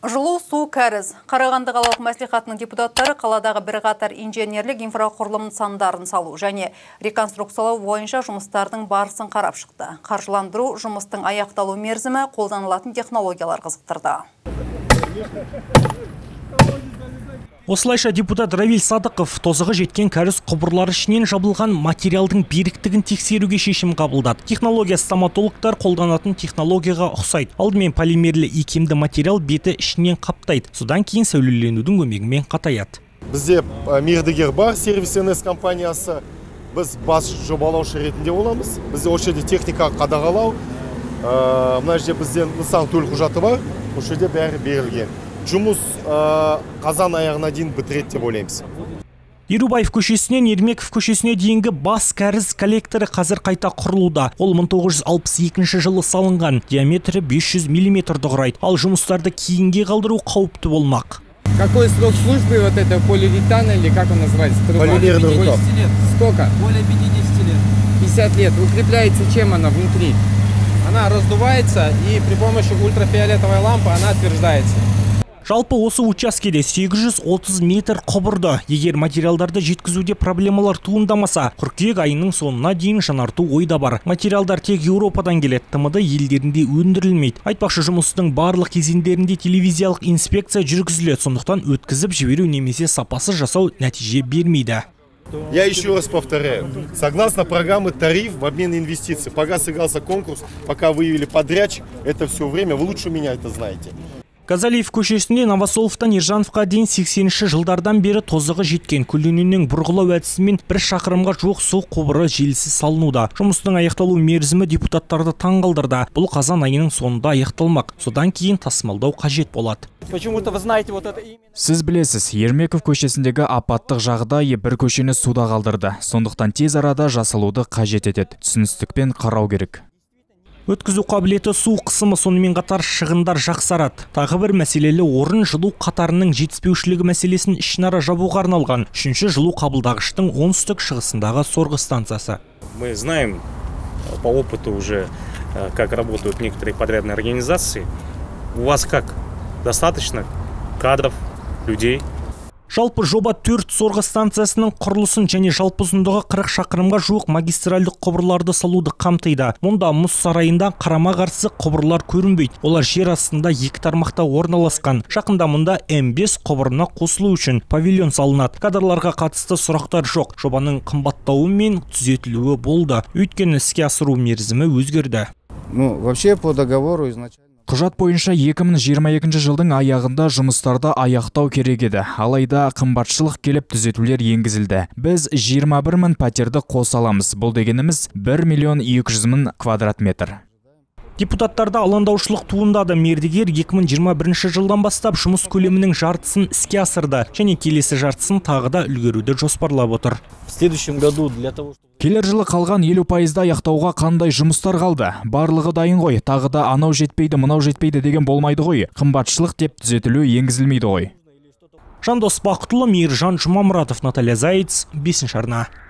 Жылу, су, кәріз. Қарағанды қалалық мәслихатының депутаттары қаладағы бірқатар инженерлік инфрақұрылым нысандарын салу және реконструкциялау бойынша жұмыстардың барысын қарап шықты. Қаржыландыру жұмыстың аяқталу мерзімі, қолданылатын технологиялар қызықтырды. Осылайша депутат Равиль Садықов тозығы жеткен кәріз құбырлары ішінен жабылған материалдың беріктігін тексеруге шешім қабылдады. Технология стоматологтар қолданатын технологияға ұқсайды. Алдымен полимерлі икемді материал беті ішінен қаптайды. Содан кейін сәулеленудің көмегімен қатаяды. Бізде мердігер бар, сервис НС компаниясы. Біз бас жобалаушы ретінде боламыз. Бізде осы жерде техника қадағалау. Мына жерде бізде нысан төлқұжаты бар. Осы жерде бәрі берілген. Жұмыс қазан аяғына дейін бітіреді деп ойлаймыз. Ерубаев көшесінен Ермеков көшесіне дейінгі бас кәріз коллекторы қазір қайта құрылуда. Ол 1962 жылы салынған, диаметрі 500 мм құрайды. Ал жұмыстарды кейінге қалдыру қауіпті болмақ. Какой срок службы вот этого полиуретана, или как он называется? Полимерный рукав. Сколько? Более 50 лет. 50 лет. Укрепляется чем она внутри? Она раздувается, и при помощи ультрафиолетовой лампы она отверждается. Жалпы осы учаскеде 830 метр құбырды. Егер материалдарды жеткізуде проблемалар туындамаса, қыркүйек айының соңына дейін жаңарту ойда бар. Материалдар тек Еуропадан келеді, ТМД елдерінде өндірілмейді. Айтпақшы, жұмыстың барлық кезеңдерінде телевизиялық инспекция жүргізіледі, сондықтан өткізіп жіберу немесе сапасыз жасау нәтиже бермейді. Я еще раз повторяю. Согласно программы «Тариф в обмен инвестиций», пока сыгрался конкурс, пока выявили подрядчик, это все время, вы лучше меня это знаете. Газалиев көшесінде Новосоловтан Ержановқа дейін 80-ші жылдардан бері тозығы жеткен көлденеңнен бұрғылау әдісімен 1 шақырымға жуық су құбыры желісі салынуда. Жұмыстың аяқталу мерзімі депутаттарды таңғалдырды. Бұл қазан айының соңында аяқталмақ. Содан кейін тасымалдау қажет болады. Почему-то вы знаете вот это имя. Сіз білесіз, Ермеков көшесіндегі апаттық жағдай бір көшені суда қалдырды. Сондықтан тез арада жасалуды қажет етеді. Түсіністікпен қарау керек. Өткізу қабілеті, су қысымы, сонымен қатар шығындар жақсарады. Тағы бір мәселелі орын жылу қатарының жетіспеушілігі мәселесін ішінара жабуға арналған 3-ші жылу қабылдағыштың оңтүстік шығысындағы сорғы станциясы. Мы знаем по опыту уже, как работают некоторые подрядные организации. У вас как? Достаточно кадров, людей? Жалпы жоба 4 сорғы станциясының құрылысын және жалпы ұзындығы 40 шақырымға жуық магистральдық құбырларды салуды қамтиды. Мұнда мұз сарайында қарама-қарсы құбырлар көрінбейді. Олар жер астында 2 тармақта орналасқан. Жақында мұнда М5 құбырына қосылу үшін павильон салынады. Кадрларға қатысты сұрақтар жоқ. Жобаның қымбаттауы мен түзетілуі болды. Өйткені іске асыру мерзімі өзгерді. Вообще по договору изначально. Құжат бойынша 2022 жылдың аяғында жұмыстарды аяқтау керек еді. Алайда қымбатшылық келіп түзетулер енгізілді. Біз 21 мың пәтерді қоса аламыз. Бұл дегеніміз 1 200 000 квадрат метр. Депутаттарда алаңдаушылық туындады. Мердігер 2021 жылдан бастап жұмыс көлемінің жартысын іске асырды, және келесі жартысын тағы да үлгеруді жоспарлап отыр. В следующем году для того, чтобы... Келер жылы қалған 50% аяқтауға қандай жұмыстар қалды? Барлығы дайын ғой, тағы да анау жетпейді, мынау жетпейді деген болмайды ғой. Қымбатшылық деп түзетілу енгізілмейді ғой. Жандос Бақытұлы, Мейіржан Жұмамұратов, Наталья Зайц, 5-ші арна.